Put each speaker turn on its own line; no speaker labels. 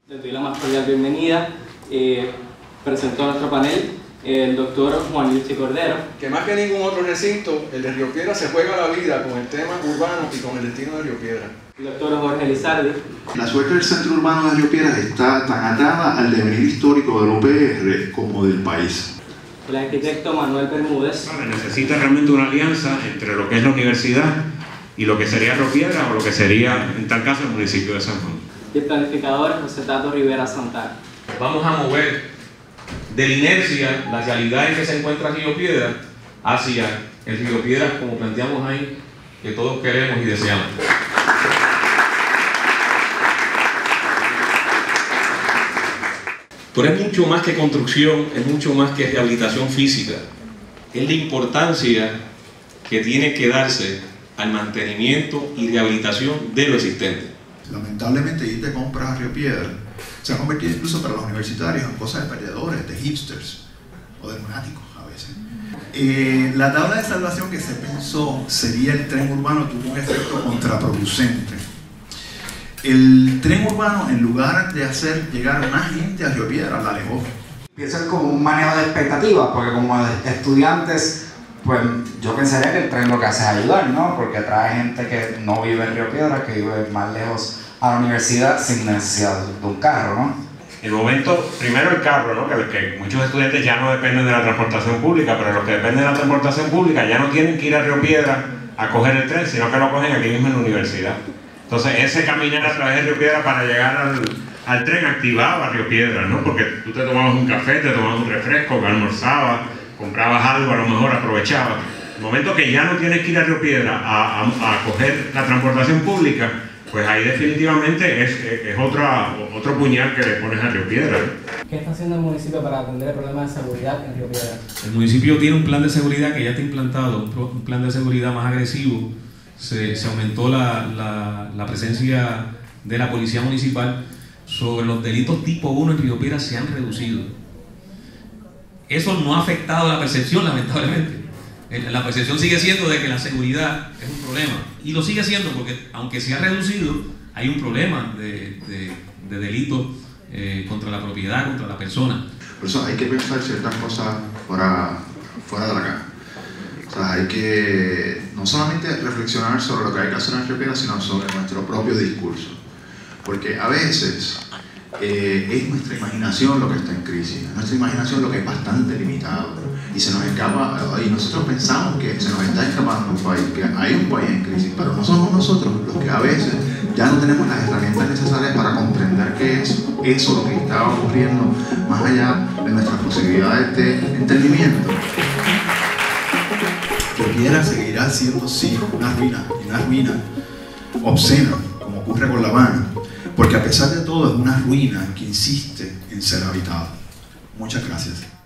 Les doy la más cordial bienvenida. Presento a nuestro panel el doctor Juan Luis Cordero.
Que más que ningún otro recinto, el de Río Piedras se juega la vida con el tema urbano y con el destino de Río Piedras.
El doctor Jorge Lizardi.
La suerte del centro urbano de Río Piedras está tan atada al devenir histórico del UPR como del país.
El arquitecto Manuel Bermúdez.
Necesita realmente una alianza entre lo que es la universidad y lo que sería Río Piedras o lo que sería, en tal caso, el municipio de San Juan.
Y el planificador José Tato Rivera Santana.
Vamos a mover de la inercia la realidad en que se encuentra Río Piedras hacia el Río Piedras como planteamos ahí, que todos queremos y deseamos. Pero es mucho más que construcción, es mucho más que rehabilitación física. Es la importancia que tiene que darse al mantenimiento y rehabilitación de lo existente.
Lamentablemente, ir de compras a Río Piedras se ha convertido incluso para los universitarios en cosas de perdedores, de hipsters o de lunáticos a veces. La tabla de salvación que se pensó sería el tren urbano tuvo un efecto contraproducente. El tren urbano, en lugar de hacer llegar más gente a Río Piedras, la alejó.
Pienso como un manejo de expectativas, porque como estudiantes, pues yo pensaría que el tren lo que hace es ayudar, ¿no? Porque trae gente que no vive en Río Piedras, que vive más lejos a la universidad sin necesidad de un carro, ¿no?
El momento, primero el carro, ¿no? Que muchos estudiantes ya no dependen de la transportación pública, pero los que dependen de la transportación pública ya no tienen que ir a Río Piedras a coger el tren, sino que lo cogen aquí mismo en la universidad. Entonces ese caminar a través de Río Piedras para llegar al tren activaba Río Piedras, ¿no? Porque tú te tomabas un café, te tomabas un refresco, almorzabas, comprabas algo, a lo mejor aprovechabas. El momento que ya no tienes que ir a Río Piedras a coger la transportación pública, pues ahí definitivamente es otro puñal que le pones a Río Piedras.
¿Qué está haciendo el municipio para atender el problema de seguridad en Río Piedras?
El municipio tiene un plan de seguridad que ya está implantado, un plan de seguridad más agresivo. Se aumentó la presencia de la policía municipal. Sobre los delitos tipo 1 en Río Piedras se han reducido. Eso no ha afectado la percepción, lamentablemente. La percepción sigue siendo de que la seguridad es un problema. Y lo sigue siendo porque, aunque se ha reducido, hay un problema de delitos contra la propiedad, contra la persona.
Por eso hay que pensar ciertas cosas fuera de la caja. O sea, hay que no solamente reflexionar sobre lo que hay que hacer en Río Piedras, sino sobre nuestro propio discurso. Porque a veces es nuestra imaginación lo que está en crisis, nuestra imaginación lo que es bastante limitado y se nos escapa, y nosotros pensamos que se nos está escapando un país, que hay un país en crisis, pero no somos nosotros los que a veces ya no tenemos las herramientas necesarias para comprender qué es eso lo que está ocurriendo más allá de nuestras posibilidades de entendimiento.
Río Piedras seguirá siendo sí una ruina obscena, como ocurre con La Habana, porque a pesar de todo es una ruina que insiste en ser habitada. Muchas gracias.